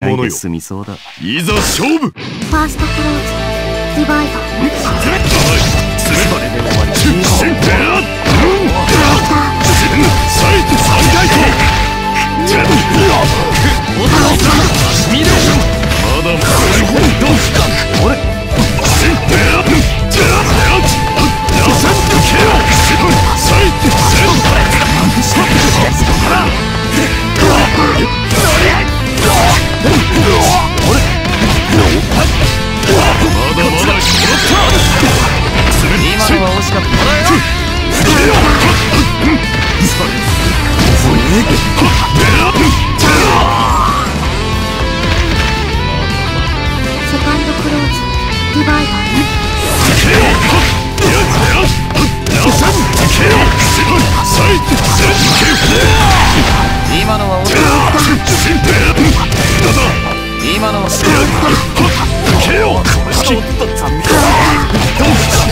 ものよ。済みそうだ。いざ勝負。 ファーストクローズディバイバー。 それで終わり。シンペア。サイト3回と。まだまだどうした。俺。シンペア。サイト今のは俺今のは